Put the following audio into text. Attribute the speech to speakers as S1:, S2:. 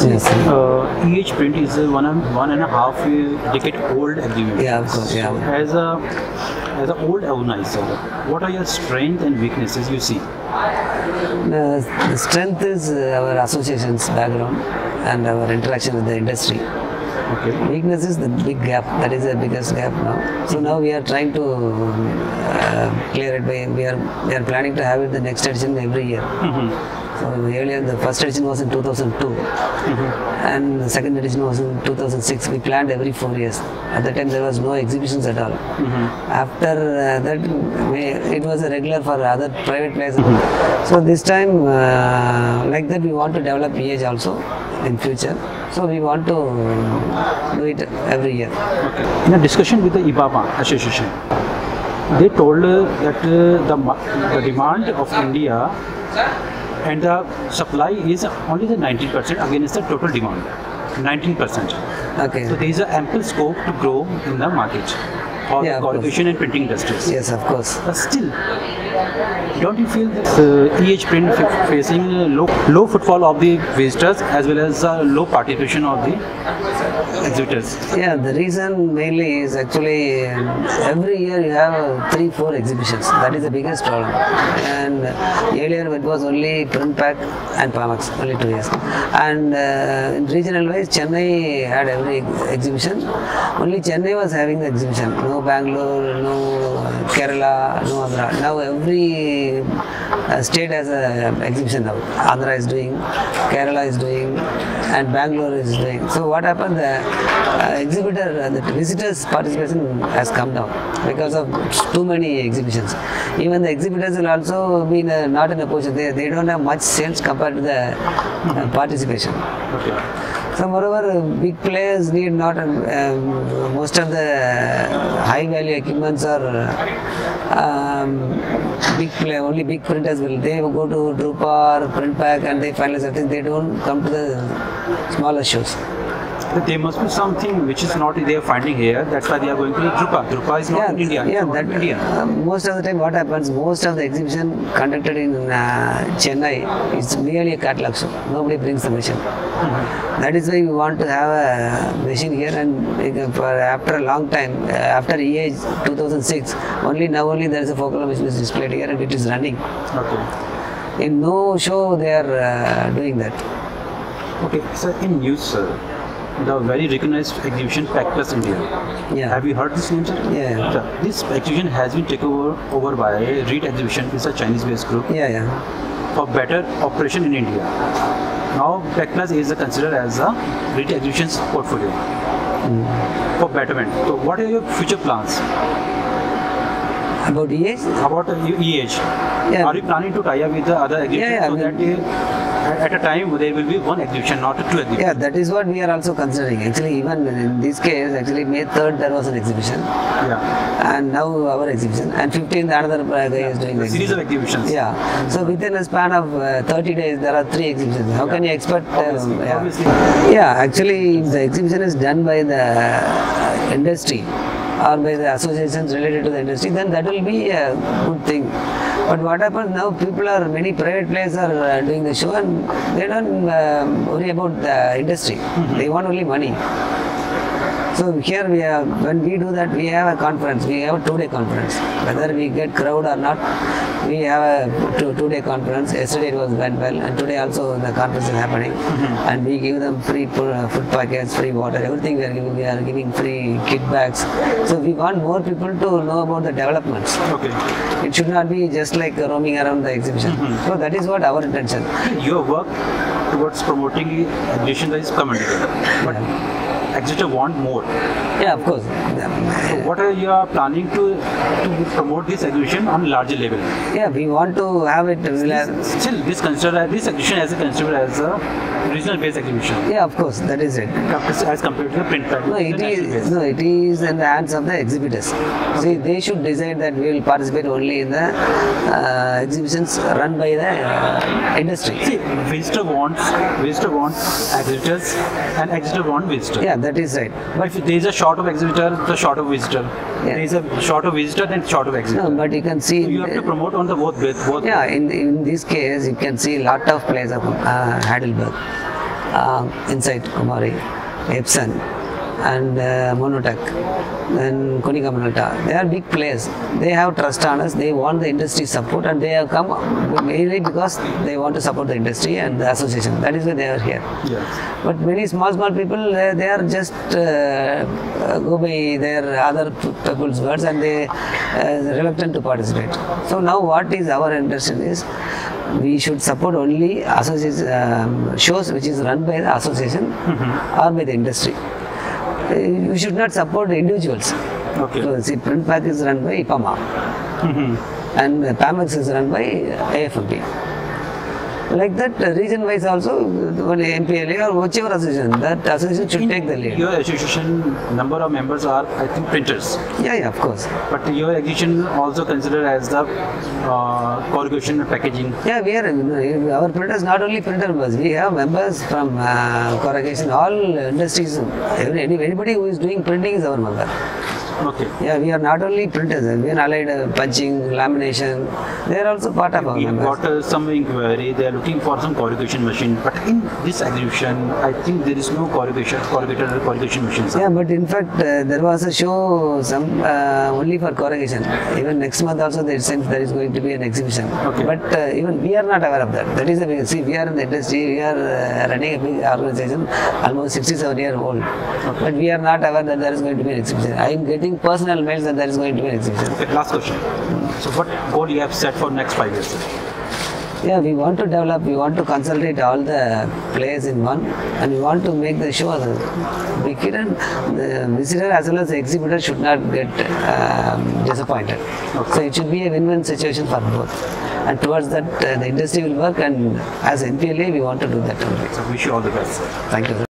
S1: Yes.
S2: eAge print is a one and a half decade old exhibition.
S1: Yeah, of course. Yeah.
S2: So as an old organizer, what are your strengths and weaknesses you see?
S1: The strength is our associations background and our interaction with the industry.
S2: Okay.
S1: Weakness is the big gap. That is the biggest gap now. So now we are trying to clear it by we are planning to have it the next edition every year. So earlier the first edition was in 2002 and the second edition was in 2006. We planned every 4 years. At that time there was no exhibitions at all. After that it was a regular for other private places. So this time like that we want to develop eAge also in future. So we want to do it every year.
S2: Okay. In a discussion with the IBAMA association, they told that the demand of India and the supply is only the 19% against the total demand. 19%.
S1: Okay.
S2: So there is an ample scope to grow in the market for the colocation and printing industries.
S1: Yes, of course.
S2: But still, don't you feel that eAge print facing low footfall of the visitors as well as low participation of the exhibitors?
S1: Yeah, the reason mainly is actually every year you have 3-4 exhibitions. That is the biggest problem. And earlier it was only print pack and Pamax, only 2 years. And in regional wise, Chennai had every exhibition. Only Chennai was having the exhibition. No Bangalore, no Kerala, no Andhra. Now every state has an exhibition now. Andhra is doing, Kerala is doing, and Bangalore is doing. So what happened? The visitors' participation has come down because of too many exhibitions. Even the exhibitors will also be not in a position. They don't have much sales compared to the participation.
S2: Okay.
S1: So moreover, big players need not, most of the high value equipments are only big printers they go to Drupa or Print Pack and they finalize everything. They don't come to the smaller shows.
S2: There must be something which is not they are finding here. That's why they are going to Drupa. Drupa is not in India.
S1: Yeah, most of the time what happens, most of the exhibition conducted in Chennai is merely a catalog show. Nobody brings the machine. That is why we want to have a machine here, and after a long time, after eAge 2006, only there is a focal machine is displayed here and it is running.
S2: Okay.
S1: In no show they are doing that.
S2: Okay, so in news, sir, the very recognized exhibition Pack India.
S1: Yeah.
S2: Have you heard this name, sir?
S1: Yeah.
S2: So, this exhibition has been taken over by Reed Exhibition. It's a Chinese-based group.
S1: Yeah.
S2: For better operation in India. Now, Pack is considered as a Reed Exhibition's portfolio for betterment. So, what are your future plans?
S1: About eAge?
S2: About eAge.
S1: Yeah.
S2: Are you planning to tie up with the other exhibitions so that at a time there will be one exhibition, not 2 exhibitions?
S1: Yeah, that is what we are also considering. Actually, even in this case, actually May 3rd there was an exhibition.
S2: Yeah.
S1: And now our exhibition. And 15th another guy is doing the
S2: series of exhibitions.
S1: Yeah. So within a span of 30 days there are 3 exhibitions. How can you expect?
S2: Obviously.
S1: Yeah, actually if the exhibition is done by the industry or by the associations related to the industry, then that will be a good thing. But what happens now, many private players are doing the show and they don't worry about the industry. They want only money. So here when we do that, we have a conference, we have a 2-day conference. Whether we get crowd or not, we have a 2-day conference. Yesterday it went well, and today also the conference is happening. And we give them free food packets, free water, everything we are giving free kit bags. So we want more people to know about the developments.
S2: Okay.
S1: It should not be just like roaming around the exhibition. So that is what our intention.
S2: Your work towards promoting exhibition is commendable. But exhibitor want more.
S1: Yeah, of course.
S2: So what are you planning to promote this exhibition on larger level?
S1: Yeah, we want to have it.
S2: Still, this exhibition as considered as a regional based exhibition.
S1: Yeah, of course, that is it.
S2: As compared to the print pack.
S1: No, it is in the hands of the exhibitors. Okay. See, they should decide that we will participate only in the exhibitions run by the industry.
S2: See, visitor wants exhibitors and exhibitor want visitor.
S1: Yeah, that is right.
S2: But if there is a short of exhibitor, the short of visitor. Yeah. There is a short of visitor and short of exhibitor.
S1: No, but you can see.
S2: So you have to promote on the both.
S1: Yeah, in this case, you can see a lot of players of Heidelberg. Inside Kumari, Epson, and Monotech, and Konica Minolta. They are big players. They have trust on us. They want the industry support, and they have come mainly because they want to support the industry and the association. That is why they are here.
S2: Yes.
S1: But many small people, they are just go by their other people's words, and they reluctant to participate. So now what is our intention is, we should support only association shows which is run by the association or by the industry. We should not support individuals.
S2: Okay.
S1: So, see, print pack is run by IPAMA and PAMAX is run by AFMP. Like that, region-wise also, one MPLA or whichever association, that association should take the lead.
S2: Your association number of members are, I think, printers.
S1: Yeah, of course.
S2: But your exhibition also considered as the corrugation and packaging.
S1: Yeah, we are, our printers, not only printer members, we have members from corrugation, all industries. Anybody who is doing printing is our member.
S2: Okay.
S1: Yeah, we are not only printers, we are allied punching, lamination. They are also part of our
S2: We
S1: members.
S2: got some inquiry. They are looking for some corrugation machine, but in this exhibition, I think there is no corrugation machines.
S1: Yeah, but in fact, there was a show only for corrugation. Even next month also, there is going to be an exhibition.
S2: Okay.
S1: But even we are not aware of that. That is the big. See, we are in the industry. We are running a big organization, almost 67 years old.
S2: Okay.
S1: But we are not aware that there is going to be an exhibition. I am getting personal mails that there is going to be an exhibition.
S2: Okay, last question. So, what goal you have set for next 5 years?
S1: Yeah, we want to develop, we want to consolidate all the players in one, and we want to make the show big hit, and the visitor as well as the exhibitor should not get disappointed.
S2: Okay.
S1: So it should be a win-win situation for both. And towards that, the industry will work, and as NPLA, we want to do that only.
S2: So, wish you all the best.
S1: Thank you.